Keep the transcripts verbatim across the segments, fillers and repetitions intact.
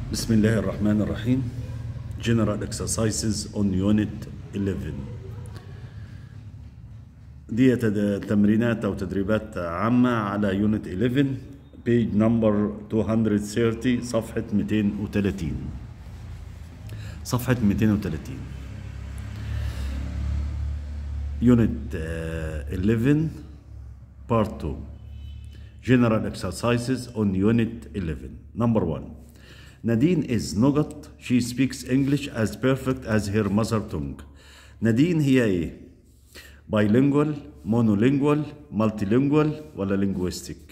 بسم الله الرحمن الرحيم. General exercises on unit eleven. دي تد- تمرينات أو تدريبات عامة على unit eleven page number two hundred thirty صفحة مئتين وثلاثين صفحة مئتين وثلاثين unit uh, eleven part two. General exercises on unit eleven. Number one. Nadine is نقط. She speaks English as perfect as her mother tongue. Nadine هي ايه؟ bilingual, monolingual, multilingual ولا linguistic؟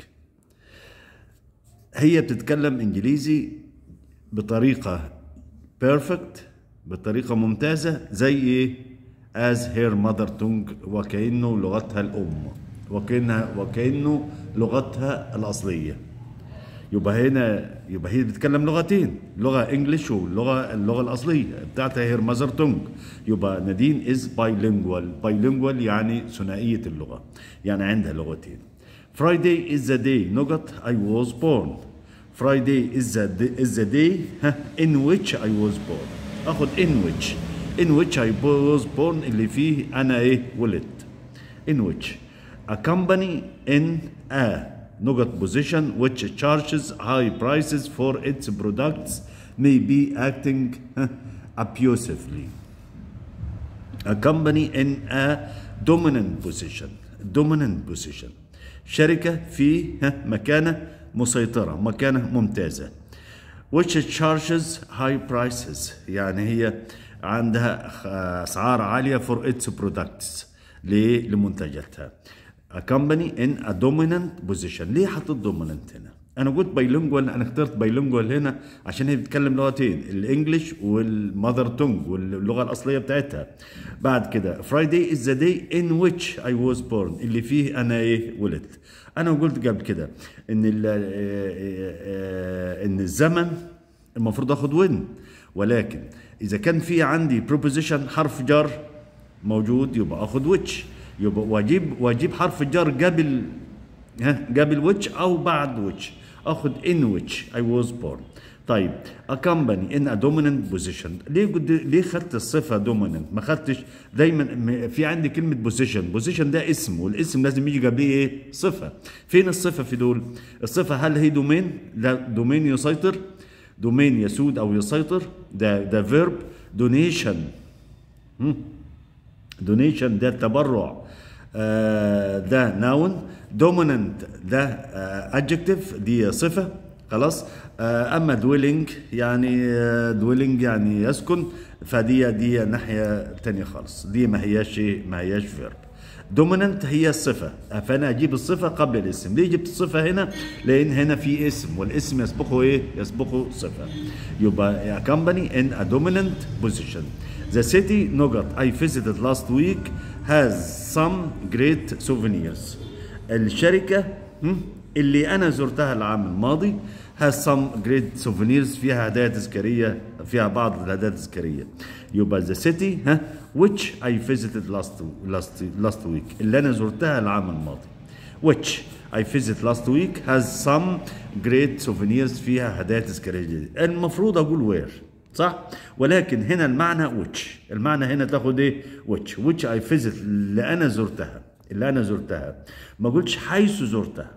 هي بتتكلم انجليزي بطريقة perfect، بطريقة ممتازة زي ايه؟ as her mother tongue، وكأنه لغتها الأم، وكأنها وكأنه لغتها الأصلية. يبقى هنا يبقى هي بتتكلم لغتين، لغه انجلش واللغه اللغه الاصليه بتاعتها هي ماذر تونج. يبقى نادين از بايلينجوال. بايلينجوال يعني ثنائيه اللغه، يعني عندها لغتين. Friday is the day نقط I was born. Friday is the day, is the day in which I was born. اخد in which in which I was born اللي فيه انا ايه ولدت. In which a company in a نقط position which charges high prices for its products may be acting abusively. A company in a dominant position. Dominant position. شركة في مكانة مسيطرة، مكانة ممتازة. which charges high prices يعني هي عندها أسعار عالية for its products لمنتجاتها. A company in a dominant position. ليه حطيت dominant هنا؟ أنا قلت بايلينجوال، أنا اخترت بايلينجوال هنا عشان هي بتتكلم لغتين، الإنجليش والمذر تونج واللغة الأصلية بتاعتها. بعد كده Friday is the day in which I was born اللي فيه أنا إيه ولدت. أنا قلت قبل كده إن إن الزمن المفروض آخد وين، ولكن إذا كان في عندي preposition حرف جر موجود يبقى آخد which. يبقى واجيب واجيب حرف الجر قبل ها قبل which او بعد which. اخد in which I was born. طيب a company in a dominant position. ليه قد ليه خدت الصفه dominant؟ ما خدتش دايما في عندي كلمه position. position ده اسم، والاسم لازم يجي قبليه ايه؟ صفه. فين الصفه في دول؟ الصفه هل هي دومين؟ لا، دومين يسيطر، دومين يسود او يسيطر. ده ده فيرب. دونيشن دونيشن ده التبرع، آه ده ناون. دوميننت ده ادجكتيف، آه دي صفه خلاص. آه اما دويلنج يعني آه دويلنج يعني يسكن، فدي دي ناحيه ثانيه خالص، دي ما هياش ما هياش فيرب. دوميننت هي الصفه، فانا اجيب الصفه قبل الاسم. ليه جبت الصفه هنا؟ لان هنا في اسم، والاسم يسبقه ايه؟ يسبقه صفه. يبقى a company in a dominant position. The city نقط I visited last week has some great souvenirs. الشركة اللي أنا زرتها العام الماضي has some great souvenirs فيها هدايا تذكارية، فيها بعض الهدايا التذكارية. يبقى the city ها which I visited last last last week اللي أنا زرتها العام الماضي. which I visited last week has some great souvenirs فيها هدايا تذكارية جديدة. المفروض أقول where صح؟ ولكن هنا المعنى which. المعنى هنا تاخد ايه؟ which which I visit اللي انا زرتها، اللي انا زرتها. ما قلتش حيث زرتها،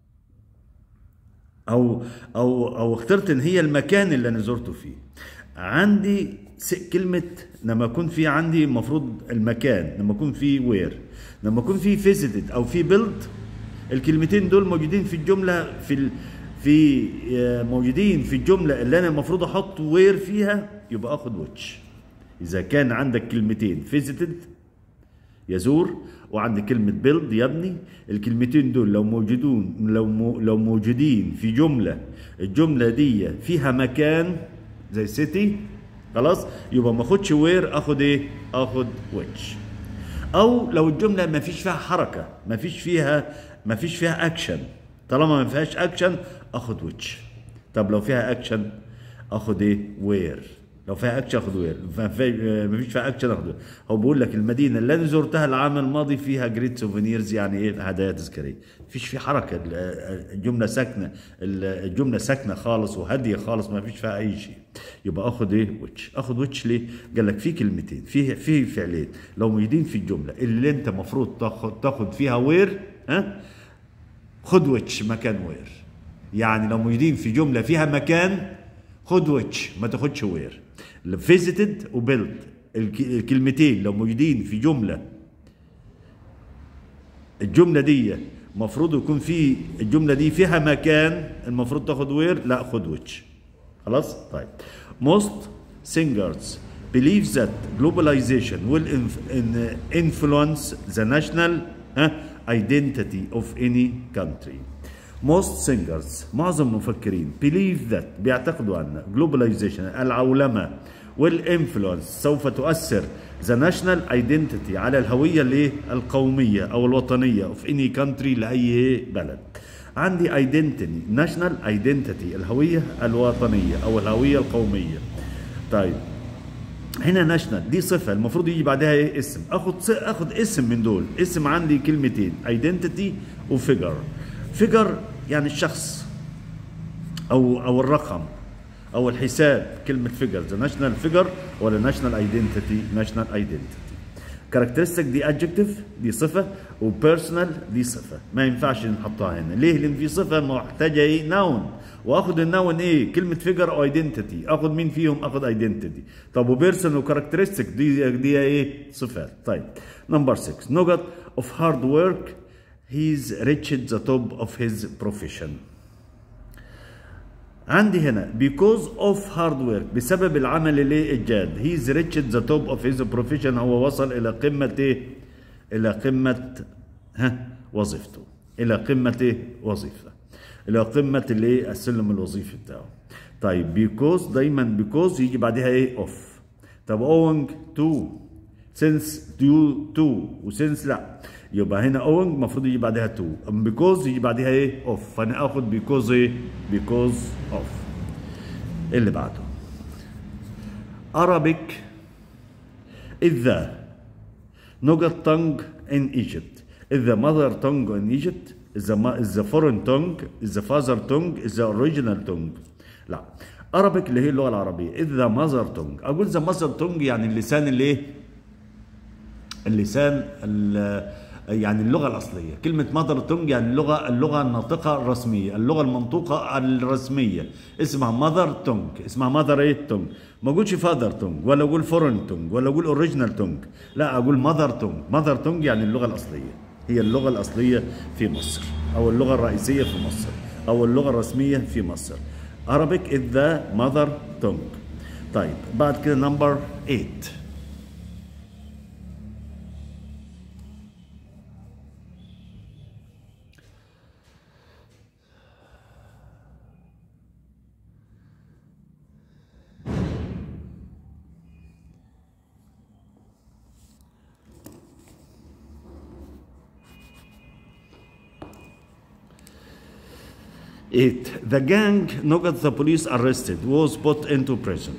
او او او اخترت ان هي المكان اللي انا زرته فيه. عندي كلمة لما يكون في عندي المفروض المكان، لما يكون في where، لما يكون في visited او في built، الكلمتين دول موجودين في الجملة في ال في موجودين في الجملة اللي أنا المفروض أحط وير فيها، يبقى آخد ويتش. إذا كان عندك كلمتين فيزيتد يزور، وعندك كلمة بيلد يبني، الكلمتين دول لو موجودون لو مو لو موجودين في جملة، الجملة دي فيها مكان زي سيتي خلاص، يبقى ما أخدش وير، آخد إيه؟ آخد ويتش. أو لو الجملة ما فيش فيها حركة، ما فيش فيها ما فيش فيها أكشن، طالما ما فيهاش اكشن اخد ويتش. طب لو فيها اكشن اخد ايه؟ وير. لو فيها اكشن اخد وير، ما فيش فيها اكشن اخد وير. هو بيقول لك المدينه اللي انا زرتها العام الماضي فيها جريت سوفينيرز، يعني ايه؟ هدايا تذكاريه. مفيش في حركه، الجمله ساكنه، الجمله ساكنه خالص وهاديه خالص، ما فيش فيها اي شيء. يبقى اخد ايه؟ ويتش. اخد ويتش ليه؟ قال لك في كلمتين، في في فعلين لو موجودين في الجمله اللي انت المفروض تاخد تاخد فيها وير، ها، خد ويتش مكان وير. يعني لو موجودين في جمله فيها مكان خد ويتش، ما تاخدش وير. فيزيتد وبيلت الكلمتين لو موجودين في جمله، الجمله دي المفروض يكون في الجمله دي فيها مكان، المفروض تاخد وير، لا خد ويتش. خلاص؟ طيب. most singers believe that globalization will influence the national identity of any country. most singers معظم المفكرين believe that بيعتقدوا أن globalization العولمة will influence سوف تؤثر the national identity على الهوية الايه؟ القومية أو الوطنية of any country لأي بلد. عندي identity national identity الهوية الوطنية أو الهوية القومية. طيب هنا ناشونال دي صفة المفروض يجي بعدها ايه؟ اسم. اخد اخد اسم من دول، اسم عندي كلمتين ايدنتيتي وفيجر. فيجر يعني الشخص او او الرقم او الحساب، كلمة فيجر ذا ناشونال فيجر ولا ناشونال ايدنتيتي؟ ناشونال ايدنتيتي. كاركترستيك دي ادجكتيف دي صفة، وبيرسونال دي صفة، ما ينفعش نحطها هنا. ليه؟ لان في صفة محتاجة ايه؟ ناون، واخد النون ايه؟ كلمه فيجر او ايدنتيتي. اخد مين فيهم؟ اخد ايدنتيتي. طب وبيرسون وكاركترستيك دي دي ايه؟ صفات. طيب نمبر ستة نقط اوف هارد ورك هيز ريتشد ذا توب اوف هيز بروفيشن. عندي هنا because of hard work بسبب العمل اللي الجاد، he's reached the top of his profession هو وصل الى قمه ايه؟ الى قمه ها وظيفته، الى قمه ايه؟ وظيفته، الى قمه الايه؟ السلم الوظيفي بتاعه. طيب بيكوز دايما بيكوز يجي بعدها ايه؟ اوف. طب owing to since due to وسنس لا، يبقى هنا owing المفروض يجي بعدها to، بيكوز يجي بعدها ايه؟ اوف. فانا اخد بيكوز ايه؟ بيكوز اوف. اللي بعده Arabic is the نقط tongue in Egypt is the mother tongue in Egypt is the, is the foreign tongue is the father tongue is the original tongue. لا Arabic اللي هي اللغة العربية is the mother tongue. أقول the mother tongue يعني اللسان اللي ايه؟ اللسان يعني اللغة الأصلية. كلمة مادر تونج يعني اللغة اللغة الناطقة الرسمية، اللغة المنطوقة الرسمية اسمها مادر تونج، اسمها مادر ايه؟ تونج. ما اقولش فادر تونج ولا اقول فورن تونج ولا اقول اوريجينال تونج، لا اقول مادر تونج. مادر تونج يعني اللغة الأصلية، هي اللغة الأصلية في مصر أو اللغة الرئيسية في مصر أو اللغة الرسمية في مصر. Arabic is the mother tongue. طيب بعد كده نمبر ثمانية eight. The gang نقط the police arrested was put into prison.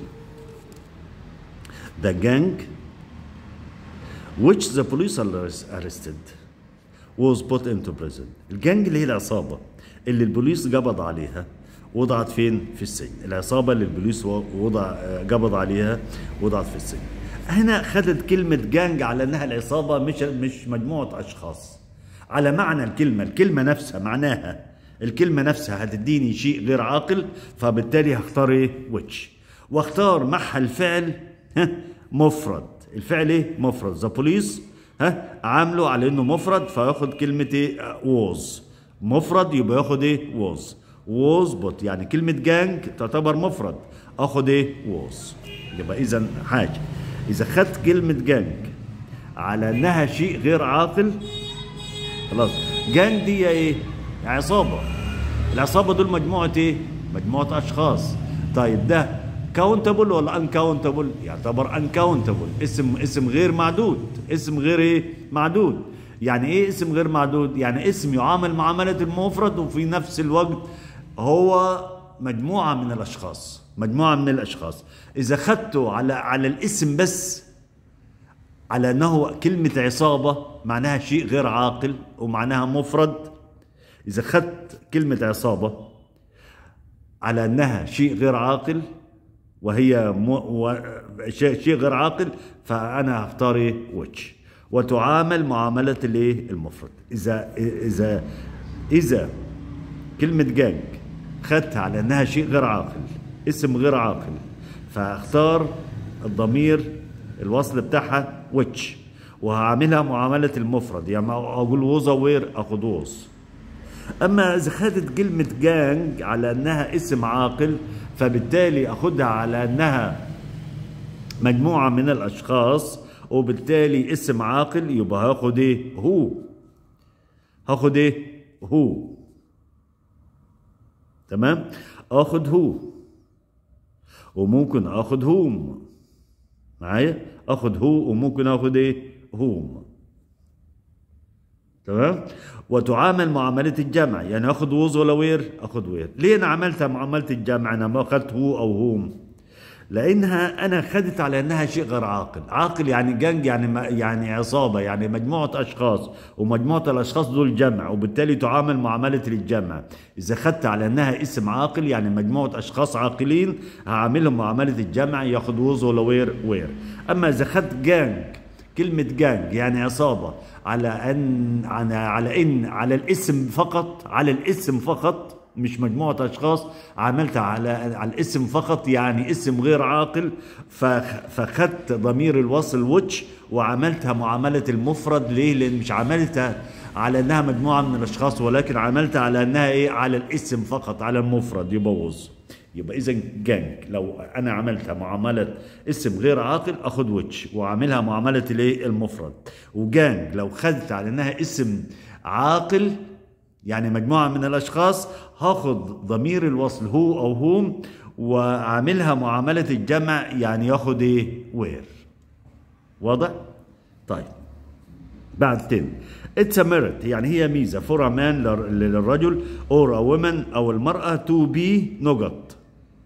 The gang which the police arrested was put into prison. الجانج اللي هي العصابة اللي البوليس قبض عليها وضعت فين؟ في السجن. العصابة اللي البوليس وضع قبض عليها وضعت في السجن. هنا خدت كلمة جانج على انها العصابة، مش مش مجموعة اشخاص. على معنى الكلمة، الكلمة نفسها معناها الكلمة نفسها هتديني شيء غير عاقل، فبالتالي هختار ايه؟ ويتش. واختار معها الفعل ها مفرد. الفعل ايه؟ مفرد. ذا بوليس ها عامله على انه مفرد، فياخد كلمة ايه؟ ووز. مفرد يبقى ياخد ايه؟ ووز. ووز بوت يعني كلمة جانج تعتبر مفرد، اخد ايه؟ ووز. يبقى اذا حاجة اذا خدت كلمة جانج على انها شيء غير عاقل، خلاص جانج دي ايه؟ عصابة. العصابة دول مجموعة ايه؟ مجموعة اشخاص. طيب ده كاونتبل ولا انكاونتبل؟ يعتبر انكاونتبل، اسم اسم غير معدود، اسم غير ايه؟ معدود. يعني ايه اسم غير معدود؟ يعني اسم يعامل معاملة المفرد وفي نفس الوقت هو مجموعة من الأشخاص، مجموعة من الأشخاص. إذا خدته على على الاسم بس، على أنه كلمة عصابة معناها شيء غير عاقل ومعناها مفرد، إذا خدت كلمة عصابة على أنها شيء غير عاقل وهي مو و... شيء غير عاقل، فأنا هختار إيه؟ ويتش. وتعامل معاملة الإيه؟ المفرد. إذا إذا إذا كلمة جانج خدتها على أنها شيء غير عاقل، اسم غير عاقل، فاختار الضمير الوصل بتاعها ويتش، وهعملها معاملة المفرد، يعني أقول ووز وير أخد ووز. أما إذا خدت كلمة جانج على أنها اسم عاقل، فبالتالي أخدها على أنها مجموعة من الأشخاص، وبالتالي اسم عاقل، يبقى هاخد إيه؟ هو. هاخد إيه؟ هو. تمام؟ آخد هو، وممكن آخد هوم. معايا؟ آخد هو وممكن آخد إيه؟ هوم. تمام؟ وتعامل معاملة الجمع، يعني اخد ووز ولا وير؟ اخد وير. ليه انا عملتها معاملة الجمع؟ انا ما اخدت هو او هوم، لانها انا خدت على انها شيء غير عاقل. عاقل يعني جنج، يعني يعني عصابة، يعني مجموعة اشخاص، ومجموعة الاشخاص دول جمع، وبالتالي تعامل معاملة الجمع. اذا خدت على انها اسم عاقل، يعني مجموعة اشخاص عاقلين، هعاملهم معاملة الجمع، ياخد ووز ولا وير؟ وير. اما اذا خدت جانج، كلمة جانج يعني عصابة، على ان على على ان على الاسم فقط، على الاسم فقط، مش مجموعة اشخاص، عملتها على على الاسم فقط، يعني اسم غير عاقل، فخدت ضمير الوصل ويتش وعملتها معاملة المفرد. ليه؟ لان مش عملتها على انها مجموعة من الاشخاص، ولكن عملتها على انها ايه؟ على الاسم فقط، على المفرد، يبوظ. يبقى اذا جانج لو انا عملتها معامله اسم غير عاقل اخد ويتش وعاملها معامله الايه؟ المفرد. وجانج لو خدت على انها اسم عاقل، يعني مجموعه من الاشخاص، هاخد ضمير الوصل هو او هوم وعاملها معامله الجمع، يعني ياخد ايه؟ وير. واضح؟ طيب بعد تاني، اتس ميرت يعني هي ميزه، فور مان للرجل، اور ا وومن او المراه، تو بي نقط،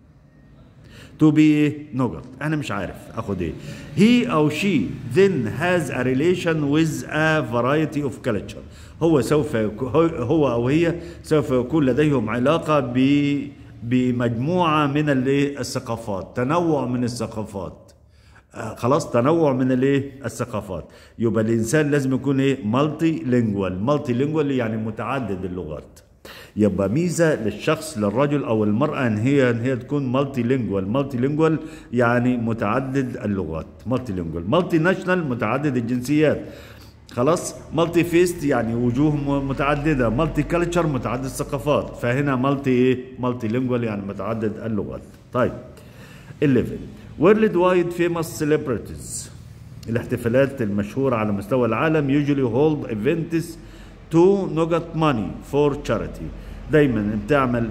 تو بي نقط. انا مش عارف اخد ايه. هي او شي then has a relation with a variety of culture. هو سوف هو او هي سوف يكون لديهم علاقه ب بمجموعه من الثقافات، تنوع من الثقافات. آه خلاص، تنوع من الايه؟ الثقافات. يبقى الانسان لازم يكون ايه؟ مالتي لينجوال. مالتي لينجوال يعني متعدد اللغات. يبقى ميزه للشخص، للرجل او المراه، ان هي ان هي تكون مالتي لينجوال. مالتي لينجوال يعني متعدد اللغات. مالتي لينجوال. مالتي ناشونال متعدد الجنسيات. خلاص. مالتي فيست يعني وجوه متعدده. مالتي كلتشر متعدد الثقافات. فهنا مالتي ايه؟ مالتي لينجوال يعني متعدد اللغات. طيب إحداشر World wide famous celebrities. الاحتفالات المشهورة على مستوى العالم usually hold events to نقط money for charity. دايما بتعمل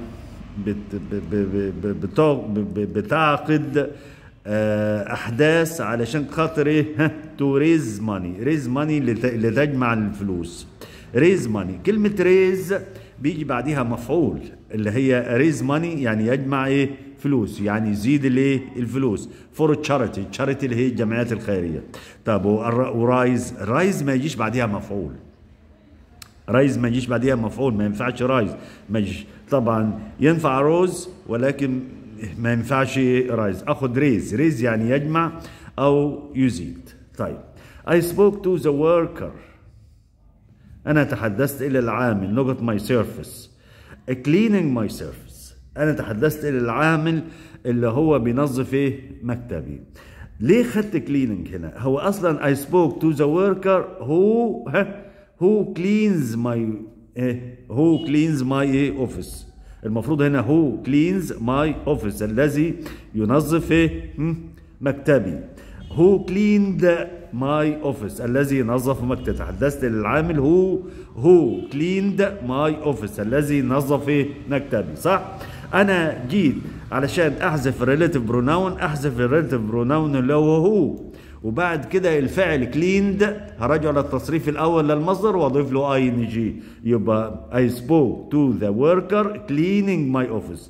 بتعقد احداث علشان خاطر ايه؟ to raise money. raise money لتجمع الفلوس. raise money. كلمة raise بيجي بعديها مفعول اللي هي raise money، يعني يجمع ايه؟ فلوس، يعني يزيد الايه؟ الفلوس. فور تشاريتي. تشاريتي اللي هي الجمعيات الخيريه. طب ورايز، رايز ما يجيش بعديها مفعول. رايز ما يجيش بعديها مفعول، ما ينفعش رايز، ما يجيش. طبعا ينفع روز ولكن ما ينفعش رايز. اخد ريز. ريز يعني يجمع او يزيد. طيب I spoke to the worker. انا تحدثت الى العامل. نقط my surface. cleaning my surface. أنا تحدثت إلى العامل اللي هو بينظف إيه؟ مكتبي. ليه خدت كليننج هنا؟ هو أصلاً I spoke to the worker who who cleans my إيه؟ who cleans my إيه؟ office. المفروض هنا who cleans my office، الذي ينظف إيه؟ مكتبي. who cleaned my office، الذي نظف مكتبي. تحدثت للعامل who who cleaned my office، الذي نظف إيه؟ مكتبي. صح؟ أنا جيت علشان أحذف الريليتيف بروناون، أحذف الريليتيف بروناون اللي هو هو، وبعد كده الفعل كليند هرجع للتصريف الأول للمصدر وأضيف له أي إن جي. يبقى I spoke to the worker cleaning my office.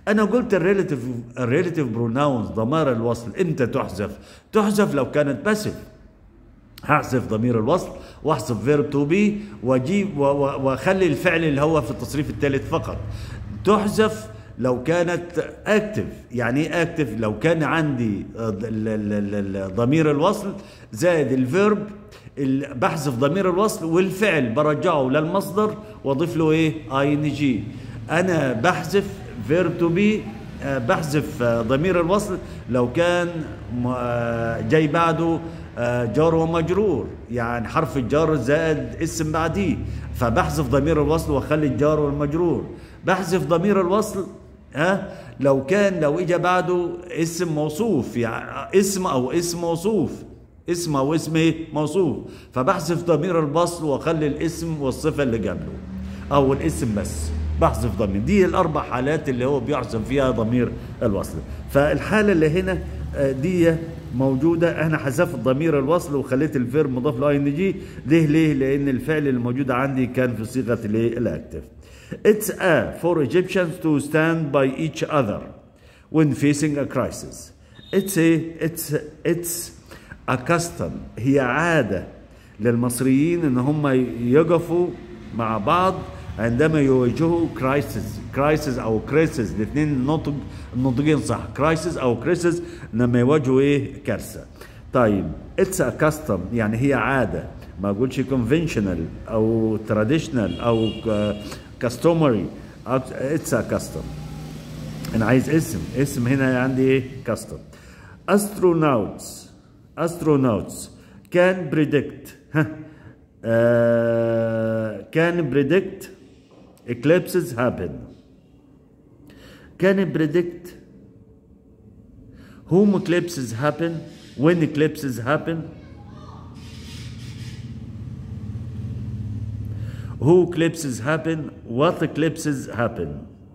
انا قلت الريلاتيف الريلاتيف بروناونز ضمائر الوصل امتى تحذف؟ تحذف لو كانت باسف. هحذف ضمير الوصل واحذف فيرب تو بي واجيب واخلي الفعل اللي هو في التصريف الثالث فقط. تحذف لو كانت اكتف. يعني ايه اكتف؟ لو كان عندي ضمير الوصل زائد الفيرب، بحذف ضمير الوصل والفعل برجعه للمصدر واضيف له ايه؟ اي ان جي. انا بحذف فيرب تو بي، بحذف ضمير الوصل لو كان جاي بعده جار ومجرور، يعني حرف الجار زائد اسم بعديه، فبحذف ضمير الوصل واخلي الجار والمجرور. بحذف ضمير الوصل ها لو كان لو اجى بعده اسم موصوف، يعني اسم او اسم موصوف، اسم او اسم ايه؟ موصوف، فبحذف ضمير الوصل واخلي الاسم والصفه اللي قبله او الاسم بس، بحذف ضمير. دي الاربع حالات اللي هو بيحذف فيها ضمير الوصل. فالحاله اللي هنا دي موجوده، انا حذفت ضمير الوصل وخليت الفيرب مضاف له اي ان جي. ليه؟ ليه؟ لان الفعل الموجود عندي كان في صيغه الايه؟ الاكتف. It's a for Egyptians to stand by each other when facing a crisis. It's a it's it's a custom. هي عاده للمصريين ان هم يقفوا مع بعض عندما يواجهوا كرايسيس. كرايسيس او كريسيس، الاثنين النطق النطقين صح، كرايسيس او كريسيس لما يواجهوا ايه؟ كارثه. طيب اتس ا كاستم يعني هي عاده، ما اقولش كونفنشنال او تراديشنال او كاستومري، اتس ا كاستم. انا عايز اسم، اسم هنا عندي ايه؟ كاستم. استروناوتس استروناوتس كان بريدكت ها كان بريدكت eclipses happen. Can predict whom eclipses happen, when eclipses happen, who eclipses happen, what eclipses happen.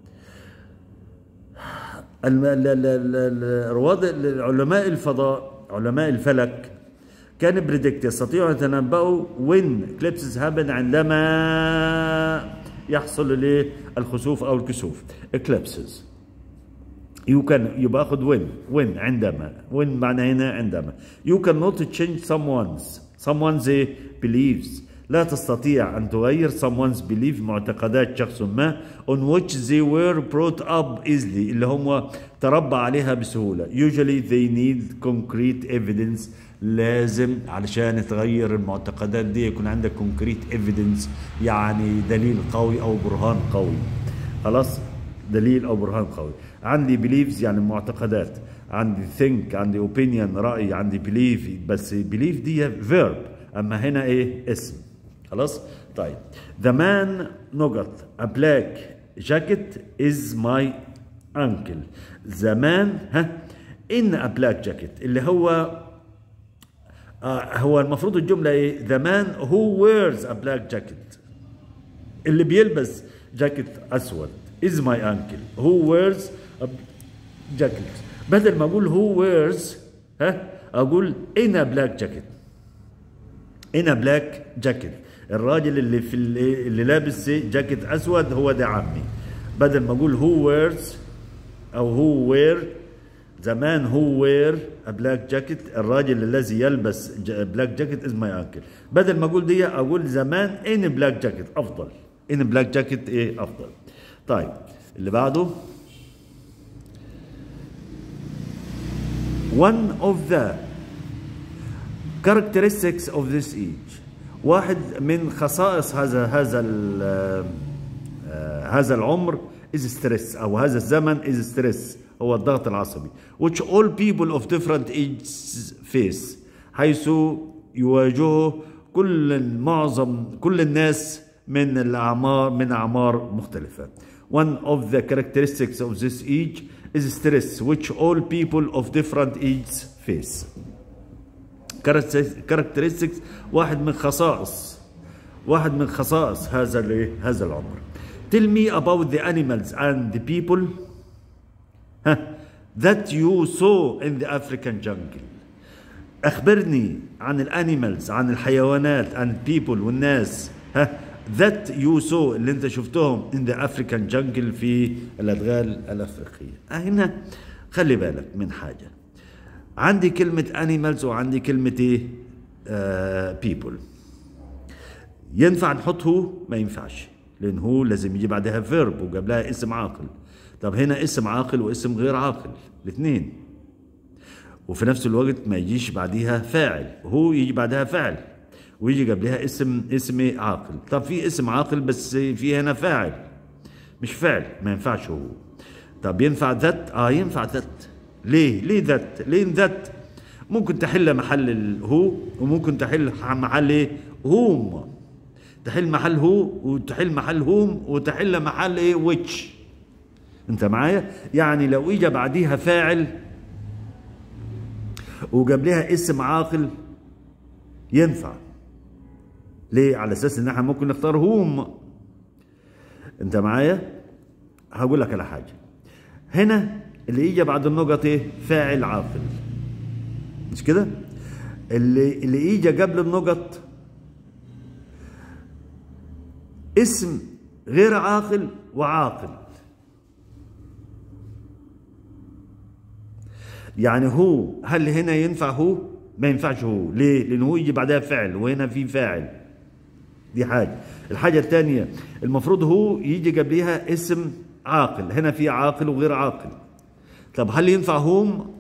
رواد علماء الفضاء، علماء الفلك، كان بريدكت يستطيعوا ان يتنبؤوا وين eclipses happen، عندما يحصل الايه؟ الخسوف او الكسوف. eclipses you can يبقى اخذ وين وين عندما، وين معنى هنا عندما. you cannot change someone's someone's beliefs، لا تستطيع ان تغير someone's belief معتقدات شخص ما on which they were brought up easily، اللي هم تربى عليها بسهوله. usually they need concrete evidence، لازم علشان تغير المعتقدات دي يكون عندك concrete evidence، يعني دليل قوي او برهان قوي. خلاص، دليل او برهان قوي. عندي beliefs يعني معتقدات، عندي think، عندي opinion رأي، عندي belief، بس belief دي verb، اما هنا ايه؟ اسم. خلاص. طيب the man نقط a black jacket is my uncle. the man ها in a black jacket اللي هو آه هو المفروض الجملة ايه؟ the man who wears a black jacket، اللي بيلبس جاكيت اسود is my uncle who wears a jacket. بدل ما اقول who wears ها اقول in a black jacket. in a black jacket الراجل اللي في اللي, اللي لابس جاكيت اسود هو ده عمي. بدل ما اقول who wears او who wear the man who wear a black jacket، الراجل الذي يلبس black jacket is my uncle. بدل ما اقول دي اقول the man in a black jacket افضل. in a black jacket ايه؟ افضل. طيب اللي بعده one of the characteristics of this age، واحد من خصائص هذا هذا هذا العمر is stress، او هذا الزمن is stress، هو الضغط العصبي. which all people of different ages face، حيث يواجهه كل معظم كل الناس من الاعمار من اعمار مختلفه. one of the characteristics of this age is stress which all people of different ages face. characteristics واحد من خصائص واحد من خصائص هذا هذا العمر. tell me about the animals and the people that you saw in the African jungle. أخبرني عن الانيمالز، عن الحيوانات and people والناس ها that you saw اللي انت شفتهم in the African jungle في الأدغال الأفريقية. هنا خلي بالك من حاجة، عندي كلمة animals وعندي كلمة ايه uh, people. ينفع نحط هو؟ ما ينفعش، لأن هو لازم يجي بعدها verb وقبلها اسم عاقل. طب هنا اسم عاقل واسم غير عاقل الاثنين، وفي نفس الوقت ما يجيش بعديها فاعل، هو يجي بعدها فاعل ويجي قبلها اسم اسم عاقل. طب في اسم عاقل بس في هنا فاعل مش فعل، ما ينفعش هو. طب ينفع ذات؟ اه ينفع ذات. ليه؟ ليه ذات؟ ليه ذات ممكن تحل محل الهو وممكن تحل محل ايه؟ هوم. تحل محل هو وتحل محل هوم وتحل محل ايه؟ ويتش. انت معايا؟ يعني لو اجى بعديها فاعل وقبلها اسم عاقل ينفع. ليه؟ على اساس ان احنا ممكن نختار هوم. انت معايا؟ هقول لك على حاجه، هنا اللي يجي بعد النقط ايه؟ فاعل عاقل، مش كده؟ اللي اللي يجي قبل النقط اسم غير عاقل وعاقل. يعني هو، هل هنا ينفع هو؟ ما ينفعش هو. ليه؟ لأنه هو يجي بعدها فعل وهنا في فاعل. دي حاجة. الحاجة الثانية المفروض هو يجي قبلها اسم عاقل، هنا في عاقل وغير عاقل. طب هل ينفع هوم؟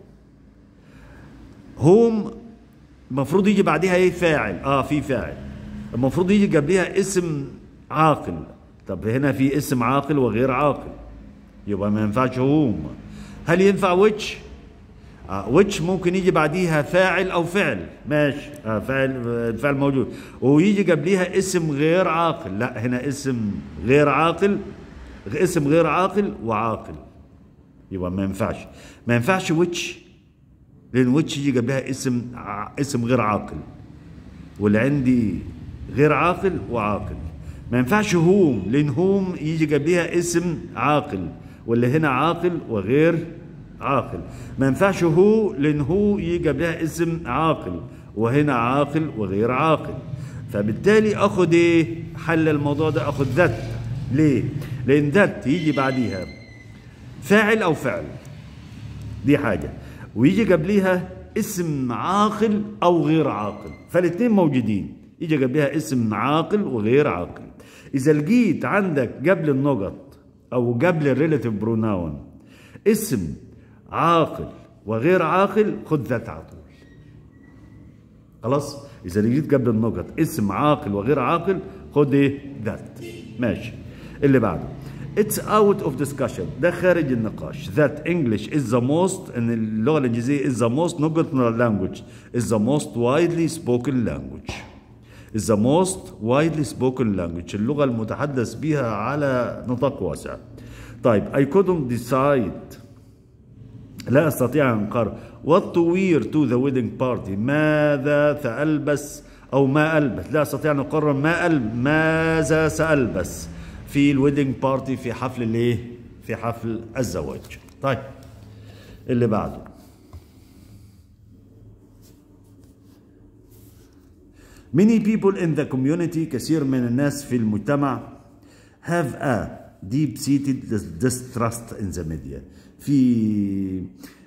هوم المفروض يجي بعدها ايه؟ فاعل. اه في فاعل. المفروض يجي قبلها اسم عاقل. طب هنا في اسم عاقل وغير عاقل، يبقى ما ينفعش هوم. هل ينفع ويتش؟ آه ويتش ممكن يجي بعديها فاعل او فعل، ماشي. آه فاعل، الفعل موجود ويجي قبليها اسم غير عاقل. لا هنا اسم غير عاقل، اسم غير عاقل وعاقل، يبقى ما ينفعش. ما ينفعش ويتش لان ويتش يجي قبلها اسم ع... اسم غير عاقل، واللي عندي غير عاقل وعاقل. ما ينفعش هوم لان هوم يجي قبلها اسم عاقل، واللي هنا عاقل وغير عاقل. ما ينفعش هو لان هو يجي قبلها اسم عاقل وهنا عاقل وغير عاقل. فبالتالي اخد ايه؟ حل الموضوع ده اخد ذات. ليه؟ لان ذات يجي بعديها فاعل او فعل، دي حاجه، ويجي قبليها اسم عاقل او غير عاقل، فالاثنين موجودين، يجي قبلها اسم عاقل وغير عاقل. اذا لقيت عندك قبل النقط او قبل الريلاتيف بروناون اسم عاقل وغير عاقل خد ذات على طول. خلاص؟ إذا لقيت قبل النقط اسم عاقل وغير عاقل خد إيه؟ ذات. ماشي. اللي بعده It's out of discussion، ده خارج النقاش. That English is the most، إن اللغة الإنجليزية is the most نقطة language is the most widely spoken language is the most widely spoken language، اللغة المتحدث بها على نطاق واسع. طيب I couldn't decide، لا أستطيع أن أقرر. What to wear to the wedding party، ماذا سألبس أو ما ألبس. لا أستطيع أن أقرر ما ألبس، ماذا سألبس في الويدنج بارتي، في حفل الإيه؟ في حفل الزواج. طيب اللي بعده Many people in the community، كثير من الناس في المجتمع have a deep seated distrust in the media، في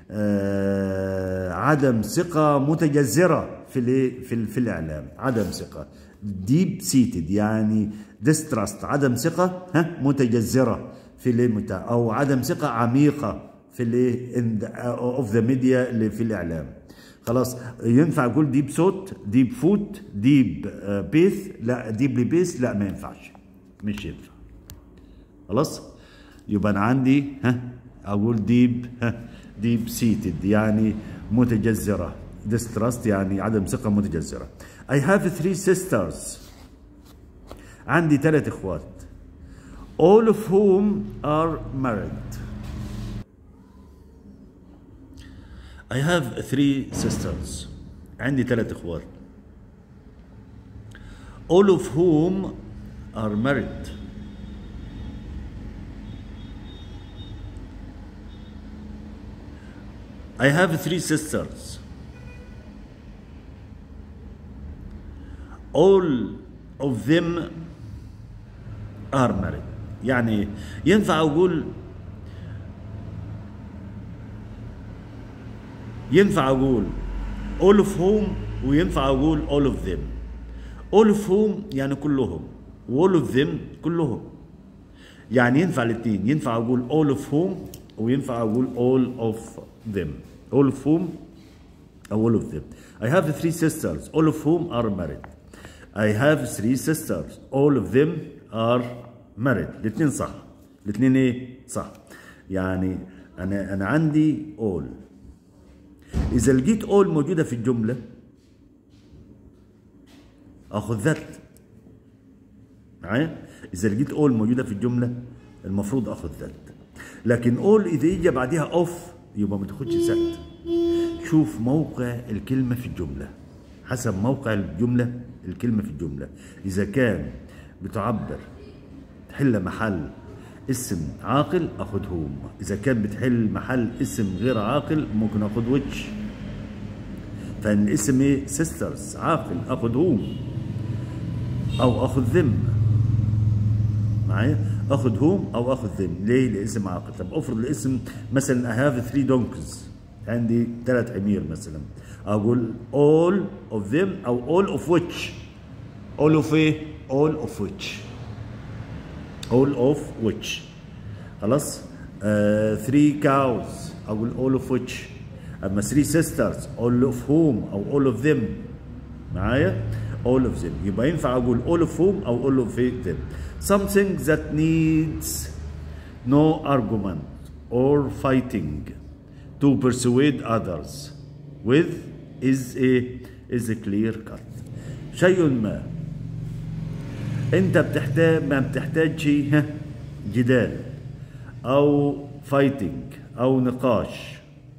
آه عدم ثقة متجذرة في في في الإعلام. عدم ثقة deep seated يعني distrust، عدم ثقة ها متجذرة في المجتمع، أو عدم ثقة عميقة في ال of the media اللي في الإعلام. خلاص ينفع أقول ديب صوت، ديب فوت، ديب بيث؟ لا ديبلي بيث لا ما ينفعش، مش ينفع. خلاص يبقى أنا عندي ها أقول ديب ها ديب سيتد يعني متجذرة، distrust يعني عدم ثقة متجذرة. I have three sisters، عندي ثلاث إخوات. all of whom are married. I have three sisters، عندي ثلاث إخوات. all of whom are married. I have three sisters. All of them are married. يعني ينفع أقول ينفع أقول all of whom وينفع أقول all of them. all of whom يعني كلهم، و all of them كلهم. يعني ينفع الاثنين، ينفع أقول all of whom وينفع أقول all of them. all of whom أو all of them. I have three sisters all of whom are married. I have three sisters all of them are married. الاثنين صح، الاثنين ايه صح. يعني أنا أنا عندي all. إذا لقيت all موجودة في الجملة آخذ ذات. معايا؟ إذا لقيت all موجودة في الجملة المفروض آخذ ذات. لكن all إذا إجا بعدها off يبقى ما تاخدش ذات. شوف موقع الكلمة في الجملة، حسب موقع الجملة الكلمة في الجملة. إذا كان بتعبر تحل محل اسم عاقل اخد هوم، اذا كان بتحل محل اسم غير عاقل ممكن اخد ويتش. فان الاسم ايه سيسترز عاقل اخد هوم او اخد ذم. معايا؟ اخد هوم او اخد ذم. ليه؟ الاسم عاقل. طب افرض الاسم مثلا I have three donkeys، عندي ثلاث حمير مثلا، اقول all of them او all of which. all of ايه؟ all of which. all of which. خلاص؟ uh, three cows أقول all of which. أما three sisters all of whom أو all of them. معايا؟ all of them. يبقى ينفع أقول all of whom أو all of them. something that needs no argument or fighting to persuade others with is a is a clear cut. شيء ما انت بتحتاج ما بتحتاجش جدال او فايتنج او نقاش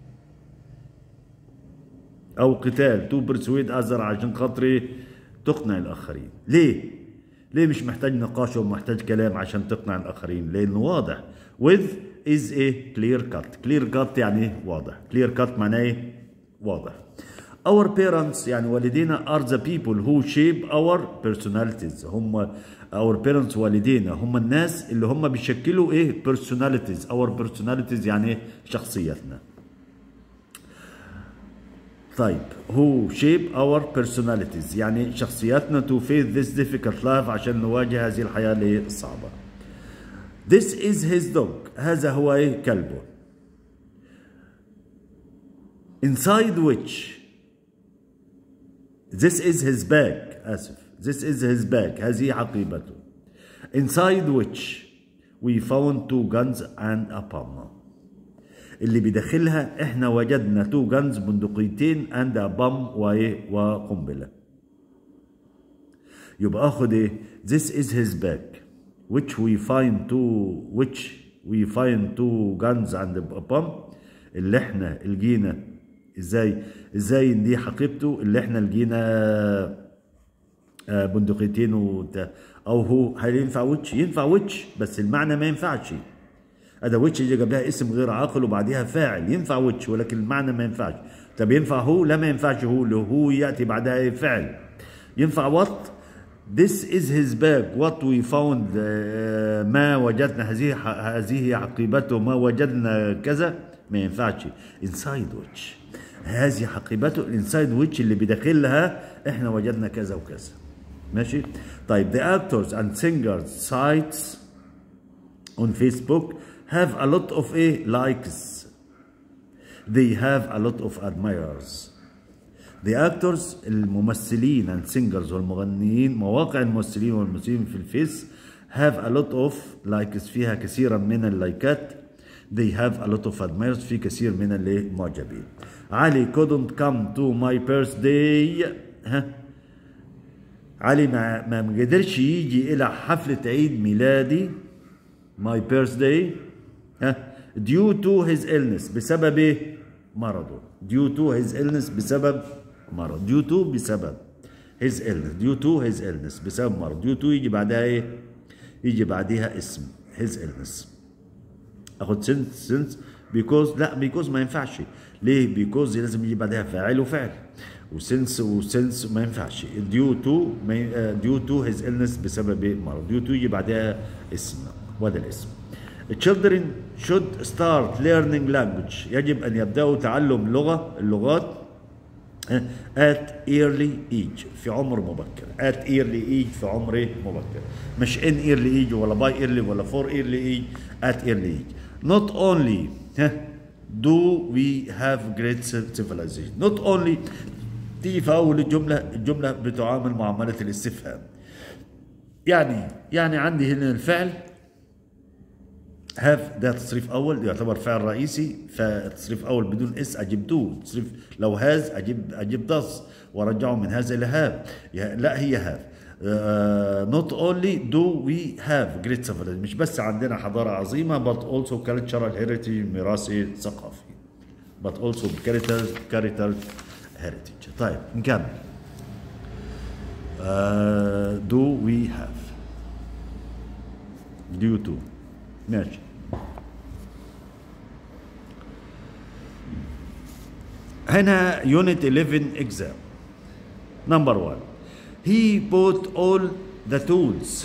او قتال تو برسويد اذر عشان خاطري تقنع الاخرين. ليه؟ ليه مش محتاج نقاش ومحتاج كلام عشان تقنع الاخرين؟ لانه واضح. with is a clear cut. clear cut يعني واضح. clear cut معناه واضح. Our parents يعني والدينا are the people who shape our personalities. هم our parents والدينا هم الناس اللي هم بيشكلوا ايه personalities. our personalities يعني شخصيتنا. طيب who shape our personalities يعني شخصياتنا to face this difficult life عشان نواجه هذه الحياة الصعبة. This is his dog. هذا هو ايه كلبه. Inside which This is his bag. آسف. This is his bag. هذه حقيبته. Inside which we found two guns and a bomb. اللي بداخلها احنا وجدنا two guns بندقيتين and a bomb وقنبلة. يبقى اخد ايه؟ This is his bag. Which we find two which we find two guns and a bomb. اللي احنا لقينا ازاي ازاي دي حقيبته اللي احنا لقينا بندقيتين وبتاع. او هو هل ينفع ويتش؟ ينفع ويتش بس المعنى ما ينفعش. اداه ويتش اللي جاب لها اسم غير عاقل وبعديها فاعل. ينفع ويتش ولكن المعنى ما ينفعش. طب ينفع هو؟ لا ما ينفعش هو. اللي هو ياتي بعدها فعل. ينفع وات؟ This is his bag. What we found. ما وجدنا هذه هذه حقيبته. ما وجدنا كذا ما ينفعش. Inside which هذه حقيبته. الانسايد ويتش اللي بداخلها احنا وجدنا كذا وكذا. ماشي؟ طيب the actors and singers sites on Facebook have a lot of a likes. They have a lot of admirers. The actors الممثلين and singers والمغنيين مواقع الممثلين والممثلين في الفيس have a lot of likes فيها كثيرا من اللايكات. They have a lot of admirers في كثير من المعجبين. علي couldn't come to my birthday. ها علي ما ما قدرش يجي إلى حفلة عيد ميلادي my birthday ها due to his illness بسبب مرضه. due to his illness بسبب مرض. due to بسبب his illness. due to his illness بسبب مرض. due to يجي بعدها ايه؟ يجي بعدها اسم his illness. اخد since since because لا because ما ينفعش. ليه؟ because لازم يجي بعدها فاعل وفعل، وسنس وسنس ما ينفعش. due to due to his illness بسبب مرض. due to يجي بعدها اسم، وهذا الاسم. children should start learning language يجب أن يبدأوا تعلم لغة اللغات at early age في عمر مبكر. at early age في عمر مبكر، مش in early age ولا by early ولا for early age. at early age. not only do we have great civilization. not only دي في أول الجملة، الجملة بتعامل معاملة الاستفهام. يعني يعني عندي هنا الفعل have ده تصريف أول يعتبر فعل رئيسي، فتصريف أول بدون اس أجيب دو. تصريف لو هاز أجيب أجيب داز وأرجعه من هذا إلى هاف. لا هي هاف. uh, not only do we have great civilization مش بس عندنا حضارة عظيمة but also cultural heritage ميراث ثقافي. but also cultural cultural heritage. طيب نكمل. uh, do we have due to ماشي. هنا unit eleven exam. number one he bought all the tools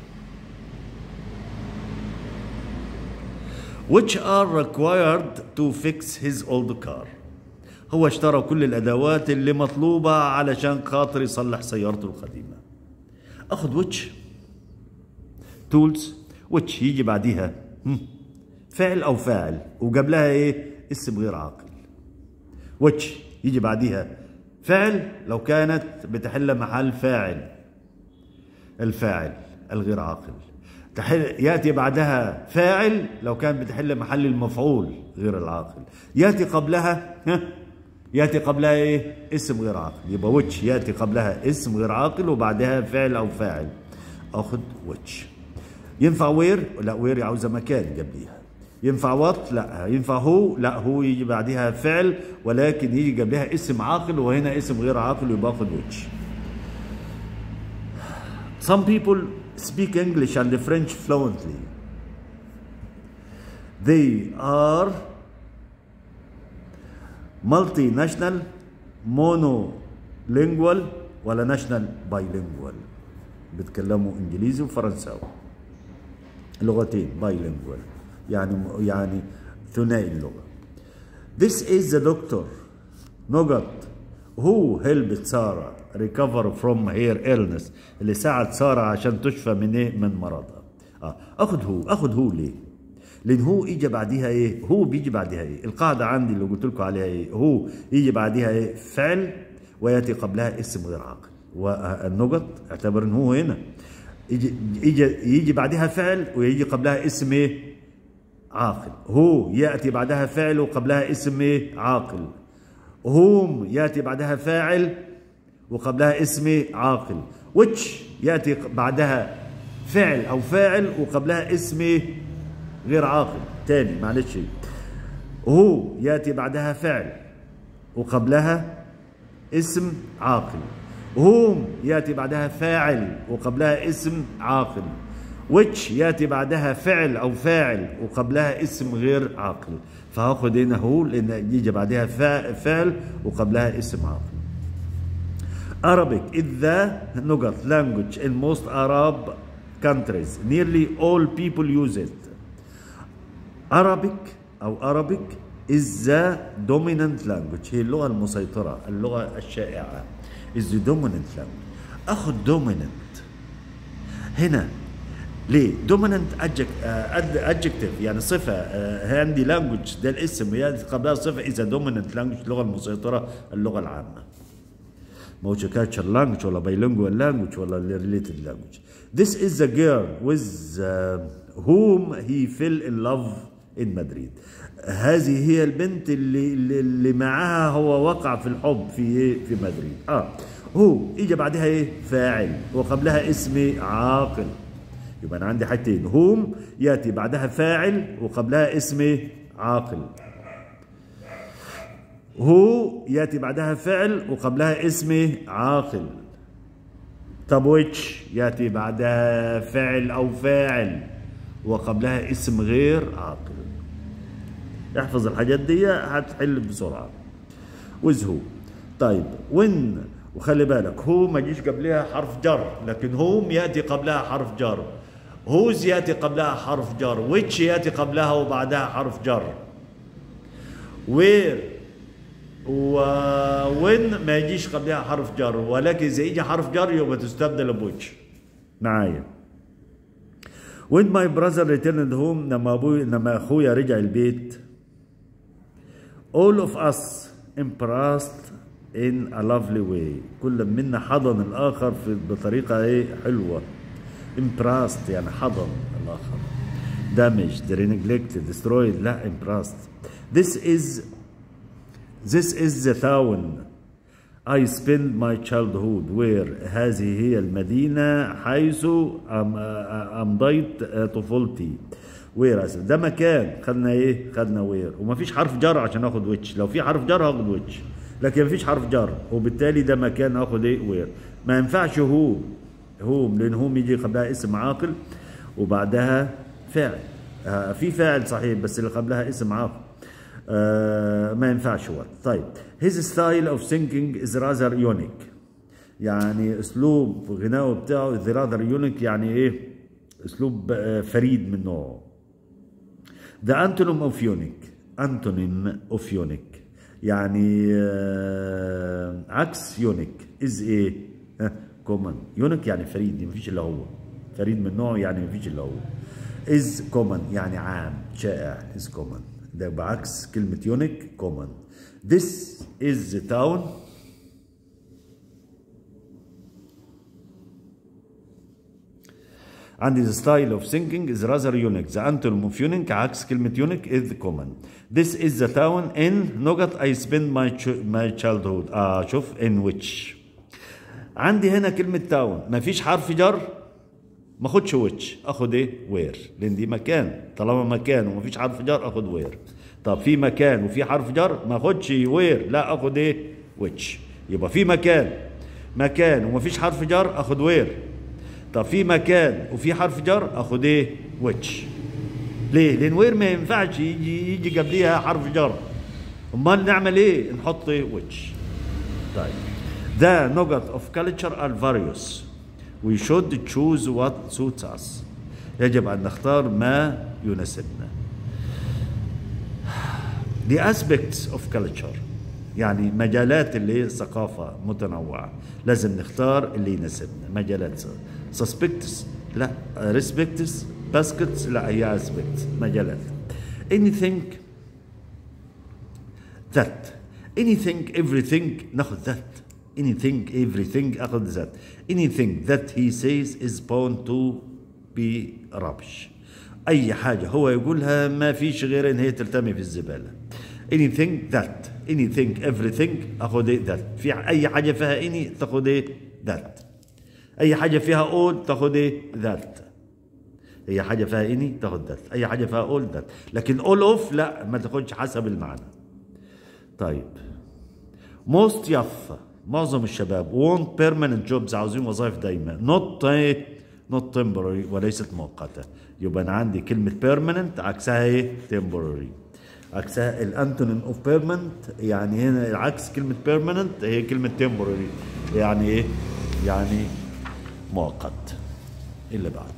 which are required to fix his old car. هو اشترى كل الأدوات اللي مطلوبة علشان خاطر يصلح سيارته القديمة. أخذ which tools which يجي بعديها فعل أو فاعل وقبلها إيه؟ اسم غير عاقل. which يجي بعديها فعل لو كانت بتحل محل فاعل الفاعل الغير عاقل. تحل يأتي بعدها فاعل لو كان بتحل محل المفعول غير العاقل. يأتي قبلها يأتي قبلها إيه؟ اسم غير عاقل. يبقى which يأتي قبلها اسم غير عاقل وبعدها فعل أو فاعل. أخذ which. ينفع وير؟ لا وير عاوزة مكان قبليها. ينفع وات؟ لا. ينفع هو؟ لا هو يجي بعدها فعل ولكن يجي قبلها اسم عاقل وهنا اسم غير عاقل ويبقى اخذ which. Some people speak English and French fluently. They are multinational, monolingual ولا national bilingual. بيتكلموا انجليزي وفرنساوي. لغتين bilingual يعني يعني ثنائي اللغة. This is the doctor نقط who helped Sarah recover from her illness اللي ساعد سارة عشان تشفى من ايه؟ من مرضها. اه اخذ هو. اخذ هو ليه؟ لان هو يجي بعديها ايه؟ هو بيجي بعديها ايه؟ القاعدة عندي اللي قلت لكم عليها ايه؟ هو يجي بعديها ايه؟ فعل وياتي قبلها اسم غير عاقل. والنقط اعتبر ان هو هنا يجي يجي يجي بعدها فعل ويجي قبلها اسم ايه؟ عاقل. هو ياتي بعدها فعل وقبلها اسم ايه؟ عاقل. هم ياتي بعدها فاعل وقبلها اسم عاقل. which ياتي بعدها فعل او فاعل وقبلها اسم غير عاقل. تاني معلش. هو ياتي بعدها فعل وقبلها اسم عاقل. هم ياتي بعدها فاعل وقبلها اسم عاقل. which ياتي بعدها فعل او فاعل وقبلها اسم غير عاقل. فهاخد هنا هو لان يجي بعدها فعل وقبلها اسم عاقل. Arabic is the نقط language in most Arab countries. Nearly all people use it. Arabic أو Arabic is the dominant language. هي اللغة المسيطرة، اللغة الشائعة. is the dominant language. أخذ dominant هنا ليه؟ dominant adjective يعني صفة. عندي language ده الاسم يعني قبلها صفة. إذا dominant language اللغة المسيطرة اللغة العامة. ما هوش cultural language ولا bilingual language ولا related language. This is the girl with uh, whom he fell in love in Madrid. هذه هي البنت اللي اللي معها هو وقع في الحب في في مدريد. اه هو يجي بعدها ايه؟ فاعل وقبلها اسم عاقل. يبقى انا عندي حاجتين. هم ياتي بعدها فاعل وقبلها اسم عاقل. هو ياتي بعدها فعل وقبلها اسم عاقل. طب ويتش ياتي بعدها فعل او فاعل وقبلها اسم غير عاقل. احفظ الحاجات دي هتحل بسرعه. with who. طيب when، وخلي بالك هو ما يجيش قبلها حرف جر، لكن هوم ياتي قبلها حرف جر، whose ياتي قبلها حرف جر، which ياتي قبلها وبعدها حرف جر، where و when ما يجيش قبلها حرف جر، ولكن اذا يجي حرف جر يبقى تستبدل بويتش. معايا. when my brother returned home، لما ابوي لما اخويا رجع البيت، all of us embraced in a lovely way، كل منا حضن الاخر في بطريقه ايه حلوه. embraced يعني حضن الاخر. damaged، neglected، destroyed، لا embraced. this is this is the town I spent my childhood where، هذه هي المدينة حيث أمضيت طفولتي. where أسف. ده مكان، خدنا إيه؟ خدنا where، ومفيش حرف جر عشان آخد which، لو في حرف جر هاخد which، لكن مفيش حرف جر، وبالتالي ده مكان آخد إيه؟ where. ما ينفعش هو هوم، لأن هوم يجي قبلها اسم عاقل وبعدها فاعل. آه في فاعل صحيح بس اللي قبلها اسم عاقل. آه ما ينفعش هو. طيب his style of singing is rather unique، يعني اسلوب غنائه بتاعه is rather unique، يعني ايه؟ اسلوب آه فريد من نوعه. the antonym of unique، antonym of unique يعني آه عكس unique is ايه؟ common. unique يعني فريد، مفيش الا هو، فريد من نوعه يعني مفيش الا هو. is common يعني عام شائع، is common، ده بعكس كلمة يونيك common. this is the town عندي the style of singing is rather unique. the antonym of unique عكس كلمة unique is common. this is the town in نقط I spent my my childhood. اه شوف in which. عندي هنا كلمة town ما فيش حرف جر، ما اخدش which، اخد ايه؟ where، لان دي مكان، طالما مكان وما فيش حرف جر اخد where. طب في مكان وفي حرف جر ما اخدش where، لا اخد ايه؟ which. يبقى في مكان مكان وما فيش حرف جر اخد where. طب في مكان وفي حرف جر اخد ايه؟ which. ليه؟ لان where ما ينفعش يجي يجي قبليها حرف جر. امال نعمل ايه؟ نحط ايه؟ which. طيب the نقط of culture are various. we should choose what suits us. يجب ان نختار ما يناسبنا. the aspects of culture يعني مجالات اللي هي الثقافة متنوعة، لازم نختار اللي يناسبنا. مجالات suspects لا، respects، baskets لا، هي aspects مجالات. anything that، anything everything ناخد that، anything everything اخذ that. anything that he says is bound to be rubbish. اي حاجه هو يقولها ما فيش غير ان هي ترتمي في الزباله. anything that، anything everything اخذ ايه؟ that. في اي حاجه فيها any تاخذ ايه؟ that. اي حاجه فيها all تاخذ ايه؟ that. اي حاجه فيها any تاخذ that، اي حاجه فيها all that. لكن all of لا، ما تاخذش حسب المعنى. طيب most يافا معظم الشباب want permanent jobs عاوزين وظائف دايمة، not not temporary وليست مؤقتة. يبقى أنا عندي كلمة permanent عكسها إيه؟ temporary. عكسها الأنتونيم of permanent، يعني هنا عكس كلمة permanent هي كلمة temporary، يعني إيه؟ يعني مؤقت. اللي بعده.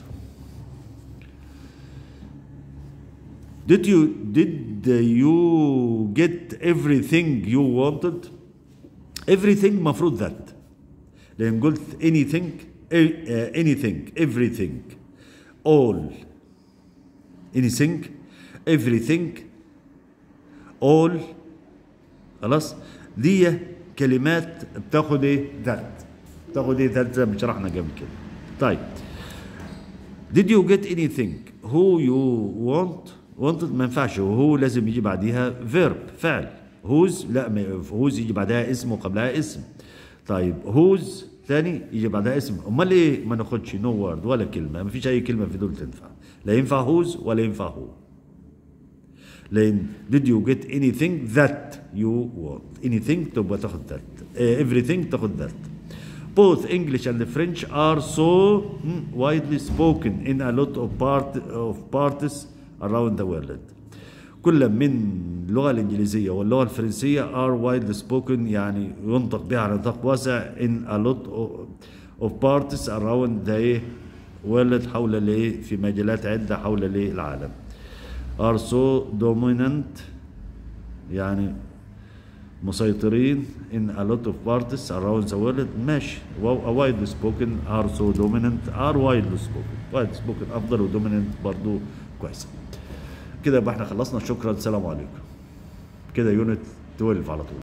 Did you did you get everything you wanted؟ everything مفروض that، لأن قلت anything uh, anything everything all anything everything all خلاص. دي كلمات بتاخد ايه؟ that، بتاخد ايه؟ that زي ما شرحنا قبل كده. طيب did you get anything who you want wanted ما ينفعش، وهو لازم يجي بعديها verb فعل. whose لا، whose يجي بعدها اسم وقبلها اسم. طيب whose ثاني يجي بعدها اسم. امال ايه ما ناخدش no word ولا كلمه؟ ما فيش اي كلمه في دول تنفع، لا ينفع whose ولا ينفع who. لان did you get anything that you want، anything تبقى تاخد that، uh, everything تاخد that. both English and French are so widely spoken in a lot of part of parts around the world. كل من اللغة الإنجليزية واللغة الفرنسية are widely spoken، يعني ينطق بها على نطاق واسع in a lot of parts around the world، حول الايه في مجالات عدة حول الايه العالم. are so dominant يعني مسيطرين in a lot of parts around the world. ماشي. widely spoken are so dominant are widely spoken. widely spoken أفضل و dominant برضو كويس. كده يبقى احنا خلصنا. شكرا، السلام عليكم. كده يونت اثنا عشر على طول.